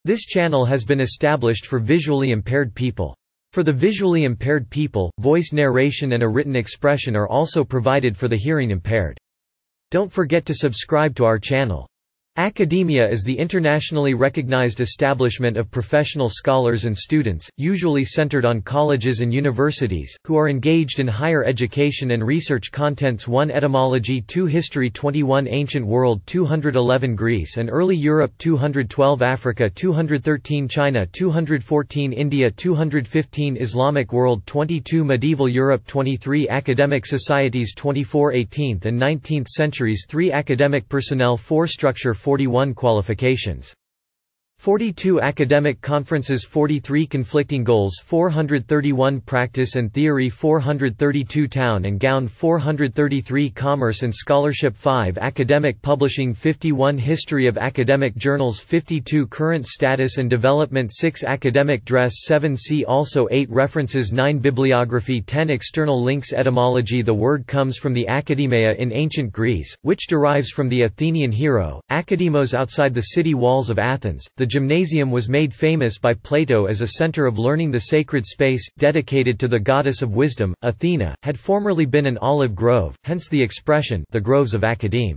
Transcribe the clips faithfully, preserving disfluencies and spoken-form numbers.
This channel has been established for visually impaired people. For the visually impaired people, voice narration and a written expression are also provided for the hearing impaired. Don't forget to subscribe to our channel. Academia is the internationally recognized establishment of professional scholars and students, usually centered on colleges and universities, who are engaged in higher education and research. Contents: one Etymology, two History, twenty-one Ancient world, two hundred eleven Greece and early Europe, two hundred twelve Africa, two hundred thirteen China, two hundred fourteen India, two hundred fifteen Islamic world, twenty-two Medieval Europe, twenty-three Academic societies, twenty-four Eighteenth and nineteenth centuries, three Academic personnel, four Structure, forty-one Qualifications, forty-two Academic conferences, forty-three Conflicting goals, four hundred thirty-one Practice and theory, four hundred thirty-two Town and gown, four hundred thirty-three Commerce and scholarship, five Academic publishing, fifty-one History of academic journals, fifty-two Current status and development, six Academic dress, seven See also, eight References, nine Bibliography, ten External links. Etymology: the word comes from the akademeia in ancient Greece, which derives from the Athenian hero, Akademos. Outside the city walls of Athens, the gymnasium was made famous by Plato as a center of learning. The sacred space, dedicated to the goddess of wisdom, Athena, had formerly been an olive grove, hence the expression, the groves of Academe.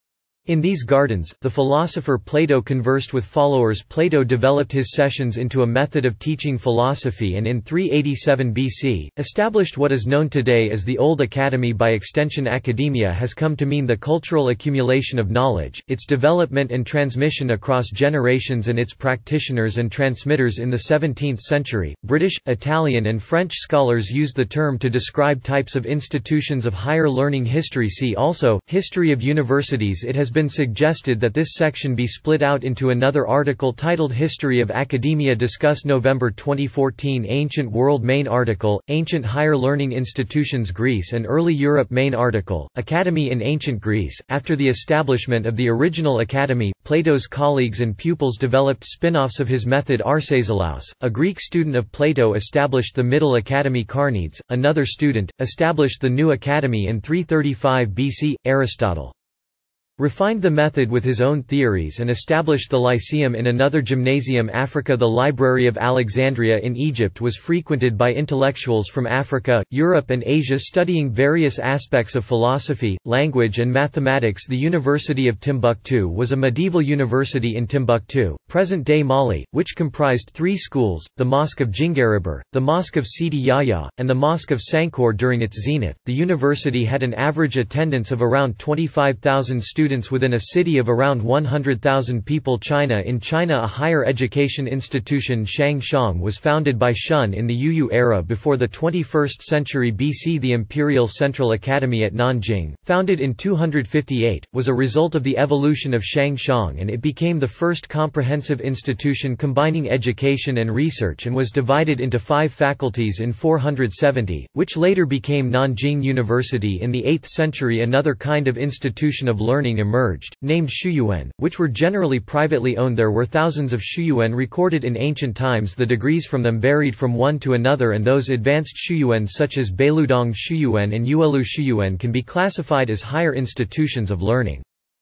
In these gardens, the philosopher Plato conversed with followers. Plato developed his sessions into a method of teaching philosophy and in three eighty-seven B C, established what is known today as the Old Academy. By extension, academia has come to mean the cultural accumulation of knowledge, its development and transmission across generations, and its practitioners and transmitters. In the seventeenth century, British, Italian and French scholars used the term to describe types of institutions of higher learning. History. See also, History of universities. It has been suggested that this section be split out into another article titled History of Academia. Discuss November twenty fourteen Ancient world. Main article, Ancient higher learning institutions, Greece and early Europe. Main article, Academy in ancient Greece. After the establishment of the original Academy, Plato's colleagues and pupils developed spin-offs of his method. Arcesilaus, a Greek student of Plato, established the Middle Academy. Carneades, another student, established the New Academy in three thirty-five B C. Aristotle refined the method with his own theories and established the Lyceum in another gymnasium. Africa. The Library of Alexandria in Egypt was frequented by intellectuals from Africa, Europe and Asia studying various aspects of philosophy, language and mathematics. The University of Timbuktu was a medieval university in Timbuktu, present-day Mali, which comprised three schools, the Mosque of Djingaribur, the Mosque of Sidi Yahya, and the Mosque of Sankor. During its zenith, the university had an average attendance of around twenty-five thousand students within a city of around one hundred thousand people. China. In China, a higher education institution, Shangshang, was founded by Shun in the Yuyu era before the twenty-first century B C. The Imperial Central Academy at Nanjing, founded in two hundred fifty-eight, was a result of the evolution of Shangshang, and it became the first comprehensive institution combining education and research, and was divided into five faculties in four hundred seventy, which later became Nanjing University. In the eighth century, another kind of institution of learning emerged, named shuyuan, which were generally privately owned. There were thousands of shuyuan recorded in ancient times. The degrees from them varied from one to another, and those advanced shuyuan such as Beiludong shuyuan and Yuelu shuyuan can be classified as higher institutions of learning.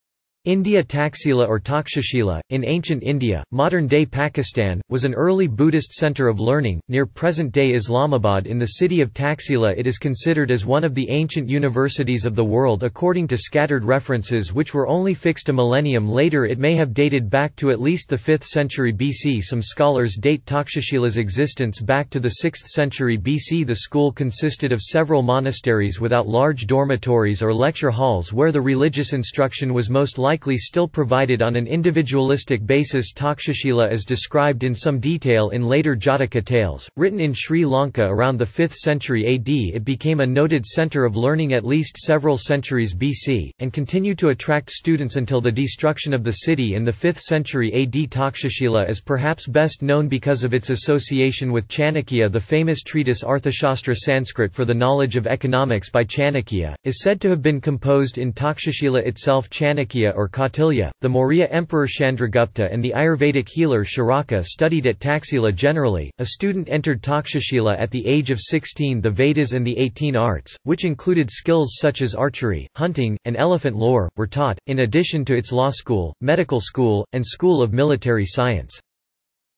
India. Taxila or Takshashila, in ancient India, modern-day Pakistan, was an early Buddhist center of learning, near present-day Islamabad. In the city of Taxila, it is considered as one of the ancient universities of the world according to scattered references which were only fixed a millennium later. It may have dated back to at least the fifth century B C. Some scholars date Takshashila's existence back to the sixth century B C. The school consisted of several monasteries without large dormitories or lecture halls where the religious instruction was most likely likely still provided on an individualistic basis. Takshashila is described in some detail in later Jataka tales, written in Sri Lanka around the fifth century A D. It became a noted centre of learning at least several centuries B C, and continued to attract students until the destruction of the city in the fifth century A D. Takshashila is perhaps best known because of its association with Chanakya. The famous treatise Arthashastra Sanskrit for the knowledge of economics by Chanakya, is said to have been composed in Takshashila itself. Chanakya or Kautilya, the Maurya Emperor Chandragupta and the Ayurvedic healer Charaka studied at Taxila. Generally, a student entered Takshashila at the age of sixteen. The Vedas and the eighteen arts, which included skills such as archery, hunting, and elephant lore, were taught, in addition to its law school, medical school, and school of military science.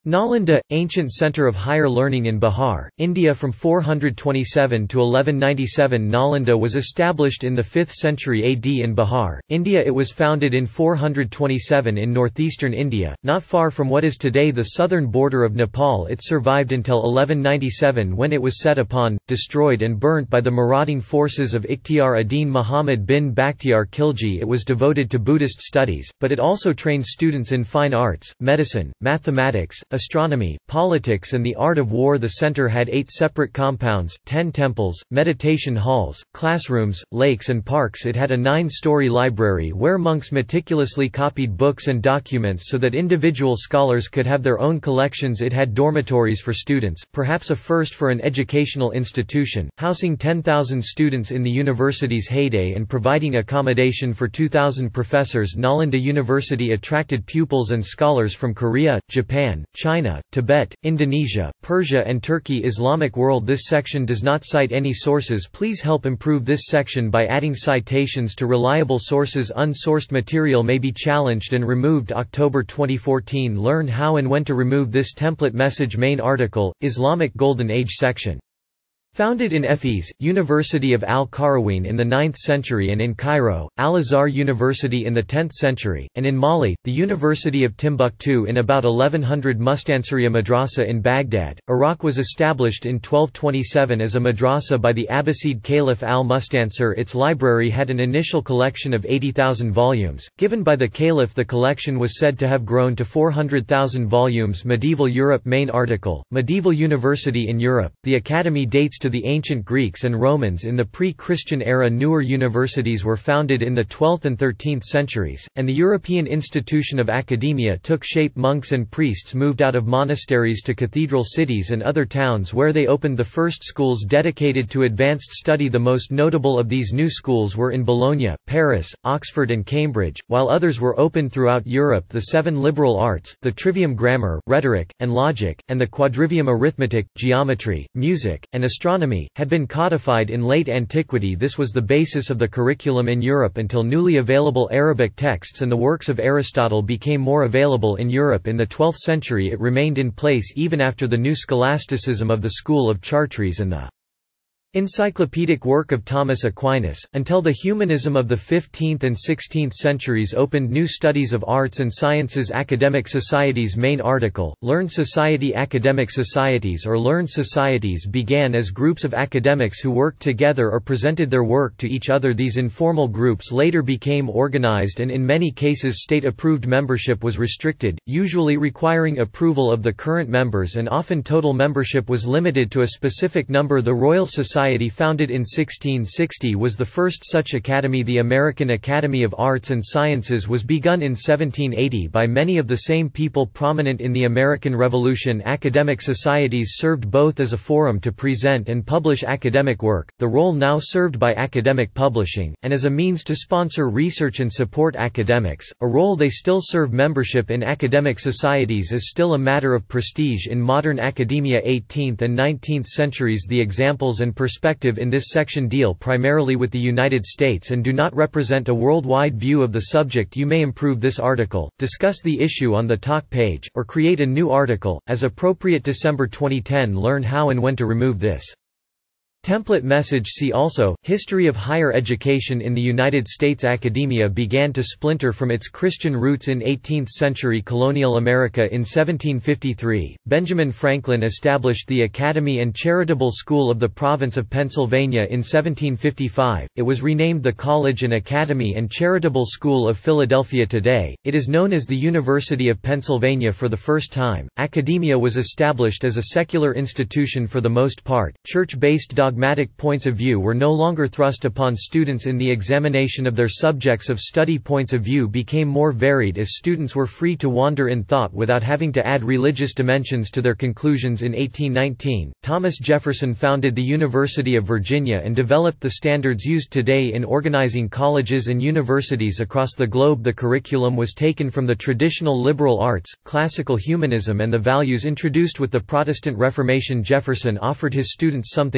Nalanda, ancient center of higher learning in Bihar, India from four hundred twenty-seven to eleven ninety-seven. Nalanda was established in the fifth century A D in Bihar, India. It was founded in four hundred twenty-seven in northeastern India, not far from what is today the southern border of Nepal. It survived until eleven ninety-seven when it was set upon, destroyed and burnt by the marauding forces of Ikhtiar ad-Din Muhammad bin Bakhtiar Khilji. It was devoted to Buddhist studies, but it also trained students in fine arts, medicine, mathematics, astronomy, politics and the art of war. The center had eight separate compounds, ten temples, meditation halls, classrooms, lakes and parks. It had a nine-story library where monks meticulously copied books and documents so that individual scholars could have their own collections. It had dormitories for students, perhaps a first for an educational institution, housing ten thousand students in the university's heyday and providing accommodation for two thousand professors. Nalanda University attracted pupils and scholars from Korea, Japan, China, Tibet, Indonesia, Persia and Turkey. Islamic world. This section does not cite any sources. Please help improve this section by adding citations to reliable sources. Unsourced material may be challenged and removed. October twenty fourteen. Learn how and when to remove this template message. Main article, Islamic Golden Age section. Founded in Fes, University of Al-Qarawiyyin in the ninth century and in Cairo, Al-Azhar University in the tenth century, and in Mali, the University of Timbuktu in about eleven hundred. Mustansiriya Madrasa in Baghdad, Iraq was established in twelve twenty-seven as a madrasa by the Abbasid Caliph al-Mustansir. Its library had an initial collection of eighty thousand volumes. Given by the Caliph, the collection was said to have grown to four hundred thousand volumes. Medieval Europe. Main article, Medieval University in Europe. The Academe dates to to the ancient Greeks and Romans in the pre-Christian era. Newer universities were founded in the twelfth and thirteenth centuries, and the European institution of Academeia took shape. Monks and priests moved out of monasteries to cathedral cities and other towns where they opened the first schools dedicated to advanced study. The most notable of these new schools were in Bologna, Paris, Oxford and Cambridge, while others were opened throughout Europe. The seven liberal arts, the trivium grammar, rhetoric, and logic, and the quadrivium arithmetic, geometry, music, and astronomy, had been codified in late antiquity. This was the basis of the curriculum in Europe until newly available Arabic texts and the works of Aristotle became more available in Europe. In the twelfth century it remained in place even after the new scholasticism of the school of Chartres and the encyclopedic work of Thomas Aquinas, until the humanism of the fifteenth and sixteenth centuries opened new studies of arts and sciences. Academic societies. Main article, Learned Society. Academic societies or learned societies began as groups of academics who worked together or presented their work to each other. These informal groups later became organized and in many cases state-approved. Membership was restricted, usually requiring approval of the current members, and often total membership was limited to a specific number. The Royal Society, founded in sixteen sixty, was the first such academy. The American Academy of Arts and Sciences was begun in seventeen eighty by many of the same people prominent in the American Revolution. Academic societies served both as a forum to present and publish academic work, the role now served by academic publishing, and as a means to sponsor research and support academics, a role they still serve. Membership in academic societies is still a matter of prestige in modern academia. eighteenth and nineteenth centuries. The examples and perspectives perspective in this section deal primarily with the United States and do not represent a worldwide view of the subject. You may improve this article, discuss the issue on the talk page, or create a new article, as appropriate. December twenty ten. Learn how and when to remove this template message. See also, History of Higher Education in the United States. Academia began to splinter from its Christian roots in eighteenth century colonial America. In seventeen fifty-three, Benjamin Franklin established the Academy and Charitable School of the Province of Pennsylvania. In seventeen fifty-five, it was renamed the College and Academy and Charitable School of Philadelphia. Today, it is known as the University of Pennsylvania. For the first time, academia was established as a secular institution for the most part. Church-based dogmatic points of view were no longer thrust upon students in the examination of their subjects of study. Points of view became more varied as students were free to wander in thought without having to add religious dimensions to their conclusions. In eighteen nineteen, Thomas Jefferson founded the University of Virginia and developed the standards used today in organizing colleges and universities across the globe. The curriculum was taken from the traditional liberal arts, classical humanism and the values introduced with the Protestant Reformation. Jefferson offered his students something new,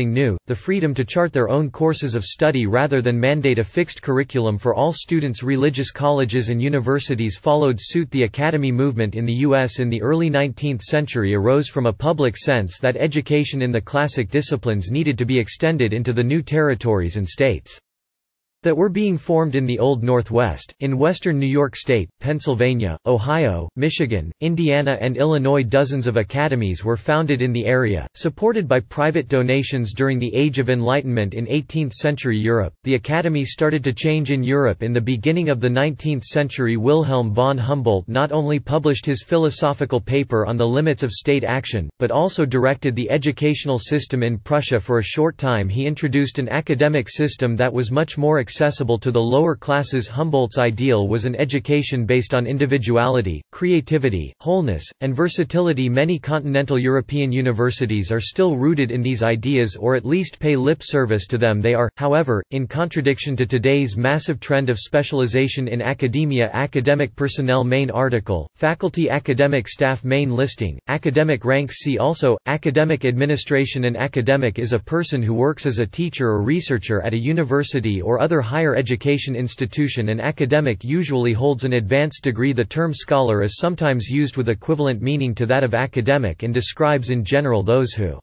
the freedom to chart their own courses of study rather than mandate a fixed curriculum for all students. Religious colleges and universities followed suit. The Academe movement in the U S in the early nineteenth century arose from a public sense that education in the classic disciplines needed to be extended into the new territories and states that were being formed in the Old Northwest, in western New York State, Pennsylvania, Ohio, Michigan, Indiana and Illinois. Dozens of academies were founded in the area, supported by private donations. During the Age of Enlightenment in eighteenth century Europe, the Academy started to change in Europe. In the beginning of the nineteenth century, Wilhelm von Humboldt not only published his philosophical paper on the limits of state action, but also directed the educational system in Prussia. For a short time he introduced an academic system that was much more accessible to the lower classes. Humboldt's ideal was an education based on individuality, creativity, wholeness, and versatility. Many continental European universities are still rooted in these ideas, or at least pay lip service to them. They are, however, in contradiction to today's massive trend of specialization in academia. Academic personnel. Main article, faculty. Academic staff. Main listing, academic ranks. See also, academic administration. An academic is a person who works as a teacher or researcher at a university or other higher education institution. An academic usually holds an advanced degree. The term scholar is sometimes used with equivalent meaning to that of academic and describes in general those who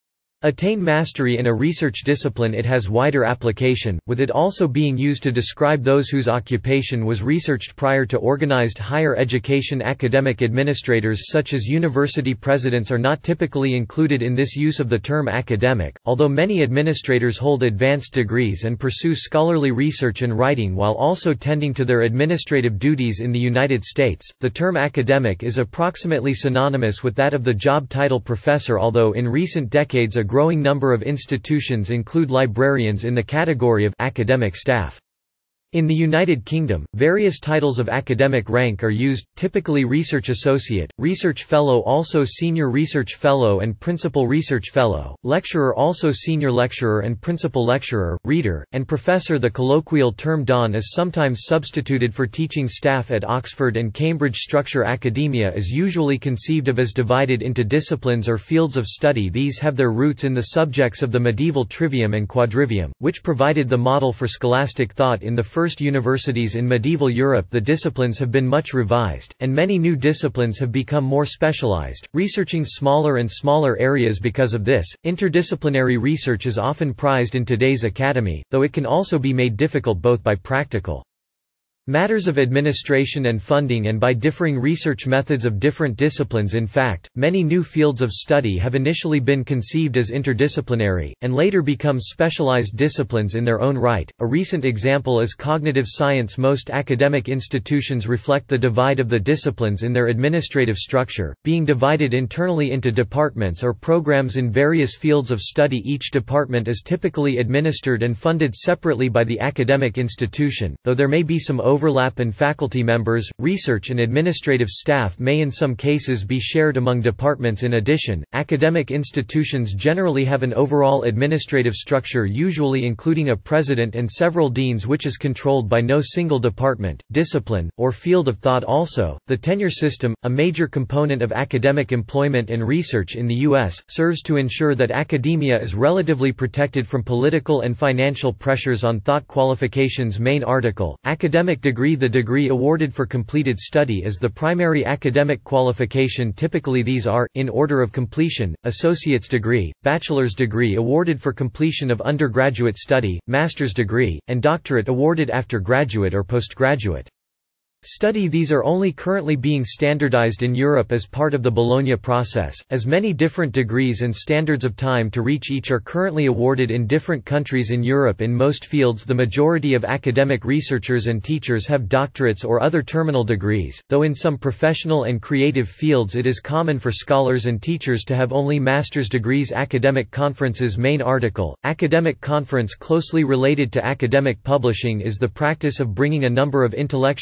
attain mastery in a research discipline. It has wider application, with it also being used to describe those whose occupation was researched prior to organized higher education. Academic administrators such as university presidents are not typically included in this use of the term academic, although many administrators hold advanced degrees and pursue scholarly research and writing while also tending to their administrative duties. In the United States, the term academic is approximately synonymous with that of the job title professor, although in recent decades a growing number of institutions include librarians in the category of academic staff. In the United Kingdom, various titles of academic rank are used, typically Research Associate, Research Fellow, also Senior Research Fellow and Principal Research Fellow, Lecturer, also Senior Lecturer and Principal Lecturer, Reader, and Professor. The colloquial term Don is sometimes substituted for teaching staff at Oxford and Cambridge. Structure. Academia is usually conceived of as divided into disciplines or fields of study. These have their roots in the subjects of the medieval trivium and quadrivium, which provided the model for scholastic thought in the first First universities in medieval Europe. The disciplines have been much revised, and many new disciplines have become more specialized, researching smaller and smaller areas. Because of this, interdisciplinary research is often prized in today's academy, though it can also be made difficult both by practical matters of administration and funding and by differing research methods of different disciplines. In fact, many new fields of study have initially been conceived as interdisciplinary, and later become specialized disciplines in their own right. A recent example is cognitive science. Most academic institutions reflect the divide of the disciplines in their administrative structure, being divided internally into departments or programs in various fields of study. Each department is typically administered and funded separately by the academic institution, though there may be some overlap in faculty members. Research and administrative staff may in some cases be shared among departments. In addition, academic institutions generally have an overall administrative structure, usually including a president and several deans, which is controlled by no single department, discipline, or field of thought. Also, the tenure system, a major component of academic employment and research in the U S, serves to ensure that academia is relatively protected from political and financial pressures on thought. Qualifications. Main article, academic degree. The degree awarded for completed study is the primary academic qualification. Typically these are, in order of completion, associate's degree, bachelor's degree awarded for completion of undergraduate study, master's degree, and doctorate awarded after graduate or postgraduate study. These are only currently being standardized in Europe as part of the Bologna process, as many different degrees and standards of time to reach each are currently awarded in different countries in Europe. In most fields, the majority of academic researchers and teachers have doctorates or other terminal degrees, though in some professional and creative fields it is common for scholars and teachers to have only master's degrees. Academic conferences. Main article, academic conference. Closely related to academic publishing is the practice of bringing a number of intellectuals in a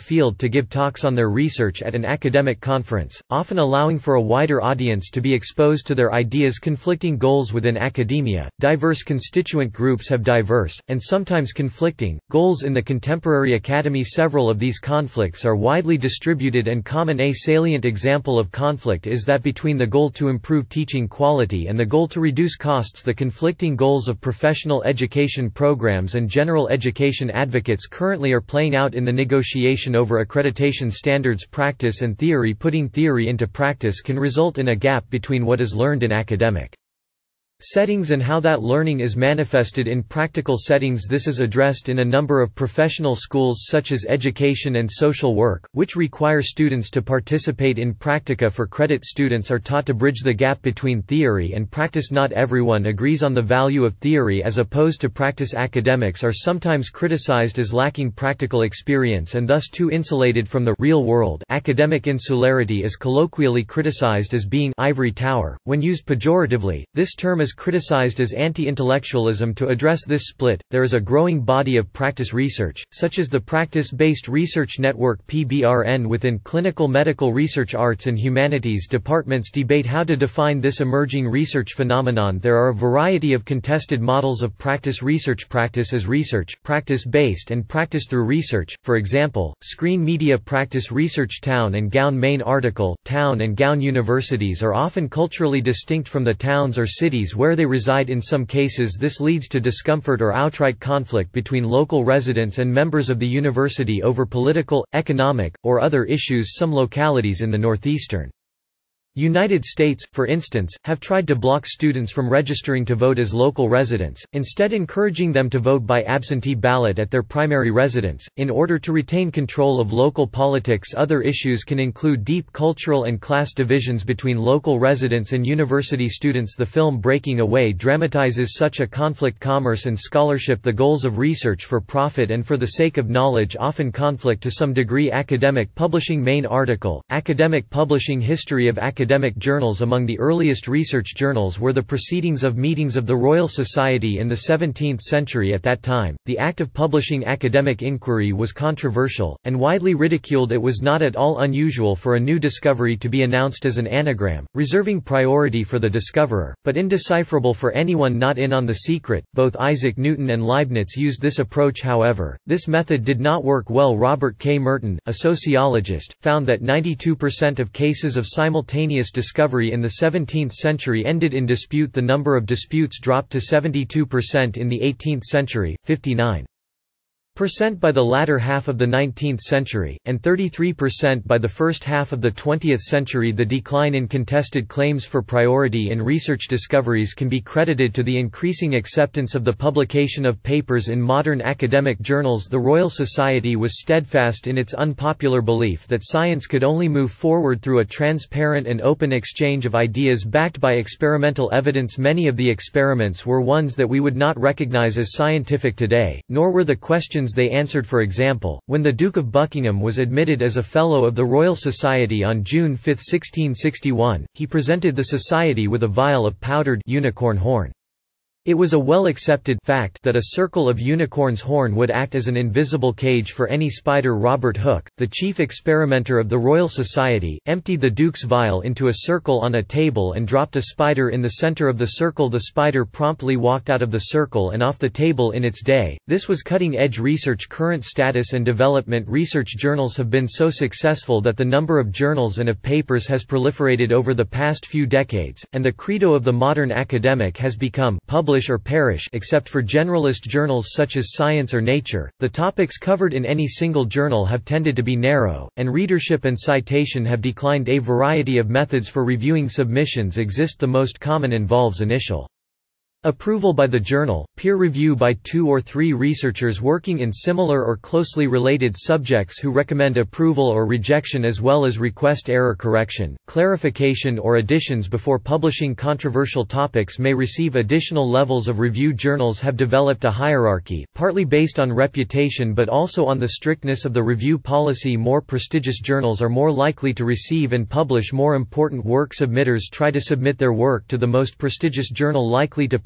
field to give talks on their research at an academic conference, often allowing for a wider audience to be exposed to their ideas. Conflicting goals within academia. Diverse constituent groups have diverse, and sometimes conflicting, goals in the contemporary academy. Several of these conflicts are widely distributed and common. A salient example of conflict is that between the goal to improve teaching quality and the goal to reduce costs. The conflicting goals of professional education programs and general education advocates currently are playing out in the negotiation over accreditation standards. Practice and theory. Putting theory into practice can result in a gap between what is learned in academic settings and how that learning is manifested in practical settings. This is addressed in a number of professional schools such as education and social work, which require students to participate in practica for credit. Students are taught to bridge the gap between theory and practice. Not everyone agrees on the value of theory as opposed to practice. Academics are sometimes criticized as lacking practical experience and thus too insulated from the real world. Academic insularity is colloquially criticized as being ivory tower. When used pejoratively, this term is criticized as anti-intellectualism. To address this split, there is a growing body of practice research, such as the Practice-Based Research Network P B R N within clinical medical research. Arts and humanities departments debate how to define this emerging research phenomenon. There are a variety of contested models of practice research. Practice as research, practice-based and practice through research. For example, screen media practice research. Town and gown. Main article. Town and gown universities are often culturally distinct from the towns or cities where they reside. In some cases this leads to discomfort or outright conflict between local residents and members of the university over political, economic, or other issues. Some localities in the northeastern United States, for instance, have tried to block students from registering to vote as local residents, instead encouraging them to vote by absentee ballot at their primary residence, in order to retain control of local politics. Other issues can include deep cultural and class divisions between local residents and university students. The film Breaking Away dramatizes such a conflict. Commerce and scholarship. The goals of research for profit and for the sake of knowledge often conflict to some degree. Academic publishing. Main article. Academic publishing. History of academic Academic journals. Among the earliest research journals were the Proceedings of Meetings of the Royal Society in the seventeenth century. At that time, the act of publishing academic inquiry was controversial, and widely ridiculed. It was not at all unusual for a new discovery to be announced as an anagram, reserving priority for the discoverer, but indecipherable for anyone not in on the secret. Both Isaac Newton and Leibniz used this approach. However, this method did not work well. Robert K. Merton, a sociologist, found that ninety-two percent of cases of simultaneous discovery in the seventeenth century ended in dispute. The number of disputes dropped to seventy-two percent in the eighteenth century, fifty-nine percent by the latter half of the nineteenth century, and thirty-three percent by the first half of the twentieth century. The decline in contested claims for priority in research discoveries can be credited to the increasing acceptance of the publication of papers in modern academic journals. The Royal Society was steadfast in its unpopular belief that science could only move forward through a transparent and open exchange of ideas backed by experimental evidence. Many of the experiments were ones that we would not recognize as scientific today, nor were the questions they answered. For example, when the Duke of Buckingham was admitted as a Fellow of the Royal Society on June fifth sixteen sixty-one, he presented the Society with a vial of powdered unicorn horn. It was a well-accepted fact that a circle of unicorn's horn would act as an invisible cage for any spider. Robert Hooke, the chief experimenter of the Royal Society, emptied the Duke's vial into a circle on a table and dropped a spider in the center of the circle. The spider promptly walked out of the circle and off the table in its day. This was cutting-edge research. Current status and development. Research journals have been so successful that the number of journals and of papers has proliferated over the past few decades, and the credo of the modern academic has become publish or perish. Except for generalist journals such as Science or Nature, the topics covered in any single journal have tended to be narrow, and readership and citation have declined. A variety of methods for reviewing submissions exist. The most common involves initial approval by the journal, peer review by two or three researchers working in similar or closely related subjects who recommend approval or rejection, as well as request error correction, clarification or additions before publishing. Controversial topics may receive additional levels of review. Journals have developed a hierarchy, partly based on reputation but also on the strictness of the review policy. More prestigious journals are more likely to receive and publish more important work. Submitters try to submit their work to the most prestigious journal likely to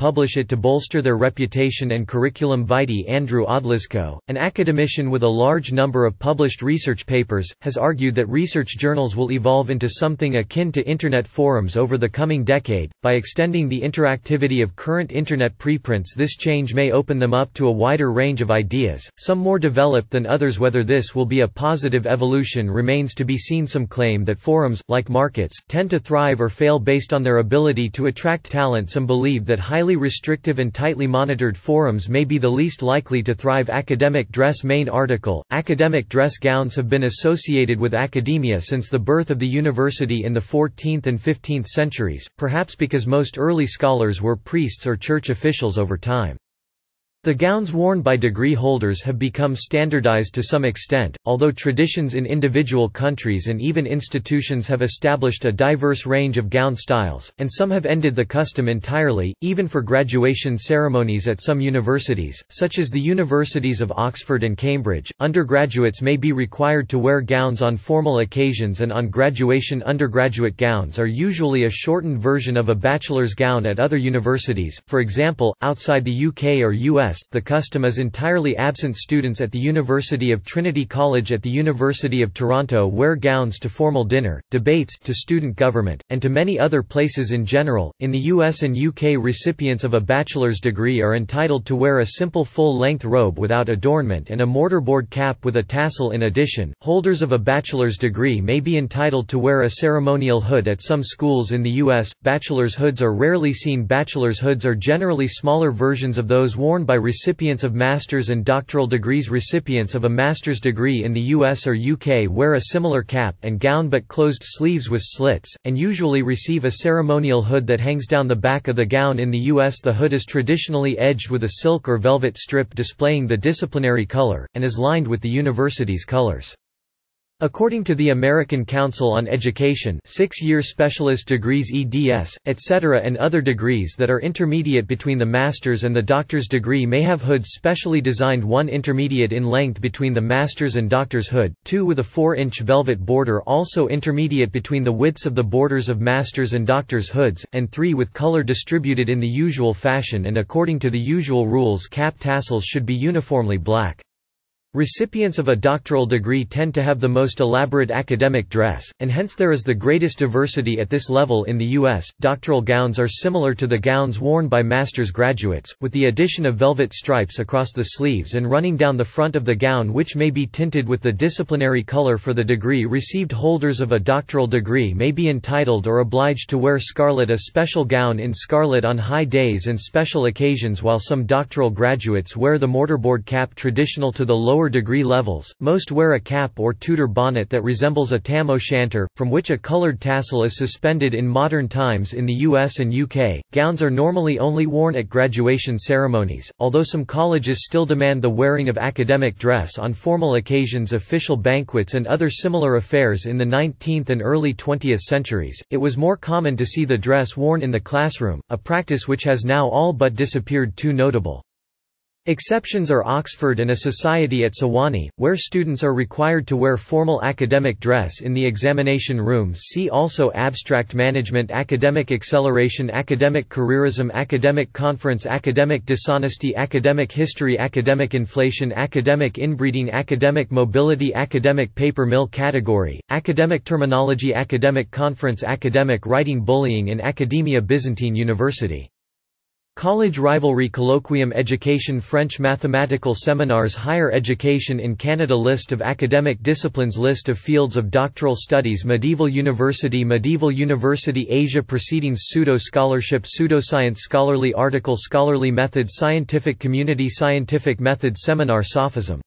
publish it to bolster their reputation and curriculum vitae. Andrew Odlyzko, an academician with a large number of published research papers, has argued that research journals will evolve into something akin to Internet forums over the coming decade. By extending the interactivity of current Internet preprints, this change may open them up to a wider range of ideas, some more developed than others. Whether this will be a positive evolution remains to be seen. Some claim that forums, like markets, tend to thrive or fail based on their ability to attract talent. Some believe that highly restrictive and tightly monitored forums may be the least likely to thrive. Academic dress. Main article. Academic dress gowns have been associated with academia since the birth of the university in the fourteenth and fifteenth centuries, perhaps because most early scholars were priests or church officials. Over time, the gowns worn by degree holders have become standardized to some extent, although traditions in individual countries and even institutions have established a diverse range of gown styles, and some have ended the custom entirely, even for graduation ceremonies at some universities, such as the universities of Oxford and Cambridge. Undergraduates may be required to wear gowns on formal occasions and on graduation. Undergraduate gowns are usually a shortened version of a bachelor's gown at other universities. For example, outside the U K or U S, the custom is entirely absent. Students at the University of Trinity College at the University of Toronto wear gowns to formal dinner, debates, to student government, and to many other places in general. In the U S and U K, recipients of a bachelor's degree are entitled to wear a simple full-length robe without adornment and a mortarboard cap with a tassel in addition. Holders of a bachelor's degree may be entitled to wear a ceremonial hood at some schools in the U S. Bachelor's hoods are rarely seen. Bachelor's hoods are generally smaller versions of those worn by recipients of master's and doctoral degrees. Recipients of a master's degree in the U S or U K wear a similar cap and gown but closed sleeves with slits, and usually receive a ceremonial hood that hangs down the back of the gown. In the U S, the hood is traditionally edged with a silk or velvet strip displaying the disciplinary color, and is lined with the university's colors. According to the American Council on Education, six-year specialist degrees E D S, et cetera and other degrees that are intermediate between the master's and the doctor's degree may have hoods specially designed: one intermediate in length between the master's and doctor's hood, two with a four-inch velvet border also intermediate between the widths of the borders of master's and doctor's hoods, and three with color distributed in the usual fashion and according to the usual rules. Cap tassels should be uniformly black. Recipients of a doctoral degree tend to have the most elaborate academic dress, and hence there is the greatest diversity at this level in the U S. Doctoral gowns are similar to the gowns worn by master's graduates, with the addition of velvet stripes across the sleeves and running down the front of the gown, which may be tinted with the disciplinary color for the degree received. Holders of a doctoral degree may be entitled or obliged to wear scarlet, a special gown in scarlet on high days and special occasions, while some doctoral graduates wear the mortarboard cap traditional to the lower degree levels. Most wear a cap or Tudor bonnet that resembles a tam o' shanter, from which a colored tassel is suspended. In modern times in the U S and U K, gowns are normally only worn at graduation ceremonies, although some colleges still demand the wearing of academic dress on formal occasions, official banquets and other similar affairs. In the nineteenth and early twentieth centuries, it was more common to see the dress worn in the classroom, a practice which has now all but disappeared. Two notable exceptions are Oxford and a society at Sewanee, where students are required to wear formal academic dress in the examination rooms. See also abstract management, academic acceleration, academic careerism, academic conference, academic dishonesty, academic history, academic inflation, academic inbreeding, academic mobility, academic paper mill category, academic terminology, academic conference, academic writing, bullying in academia, Byzantine University. College rivalry, colloquium, education, French, mathematical seminars, higher education in Canada, list of academic disciplines, list of fields of doctoral studies, medieval university, medieval university, Asia, proceedings, pseudo-scholarship, pseudoscience, scholarly article, scholarly method, scientific community, scientific method, seminar, sophism.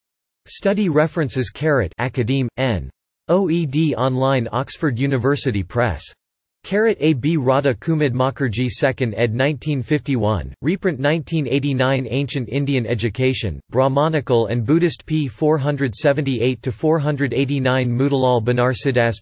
Study references Carat Academe, N. O E D online, Oxford University Press. Carat A B Radha Kumud Mukherjee second ed. nineteen fifty-one, reprint nineteen eighty-nine. Ancient Indian Education, Brahmanical and Buddhist p. four seventy-eight to four eighty-nine. Motilal Banarsidass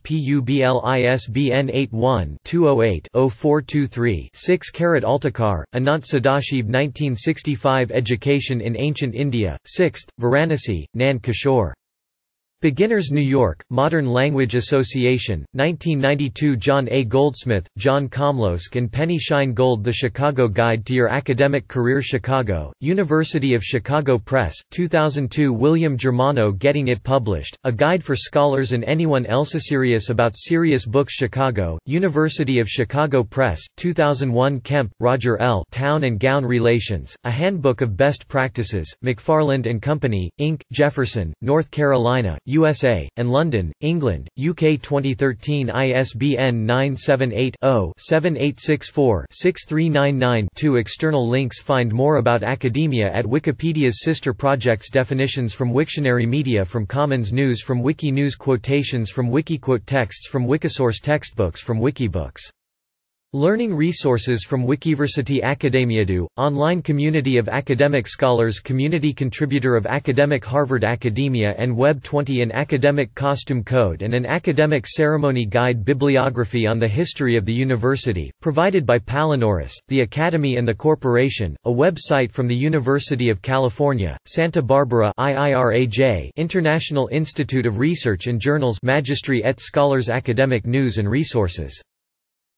Publis B N eight one two oh eight oh four two three six. Carat Altakar, Anant Sadashiv nineteen sixty-five. Education in Ancient India, sixth, Varanasi, Nand Kishore. Beginners New York, Modern Language Association, nineteen ninety-two. John A. Goldsmith, John Komlowsk and Penny Shine Gold. The Chicago Guide to Your Academic Career. Chicago, University of Chicago Press, two thousand two. William Germano. Getting It Published, A Guide for Scholars and Anyone Else Serious About Serious Books. Chicago, University of Chicago Press, two thousand one. Kemp, Roger L. Town and Gown Relations, A Handbook of Best Practices, McFarland and Company, Incorporated, Jefferson, North Carolina, U S A, and London, England, U K. twenty thirteen. I S B N nine seven eight, zero, seven eight six four, six three nine nine. two External links. Find more about Academia at Wikipedia's sister projects. Definitions from Wiktionary. Media from Commons. News from Wiki News. Quotations from Wikiquote. Texts from Wikisource. Textbooks from Wikibooks. Learning resources from Wikiversity. Academiadu, online community of academic scholars. Community contributor of Academic. Harvard Academia and Web twenty. An academic costume code and an academic ceremony guide. Bibliography on the history of the university, provided by Palinurus, the Academy and the Corporation, a website from the University of California, Santa Barbara I I R A J International Institute of Research and Journals. Magistri et Scholars. Academic news and resources.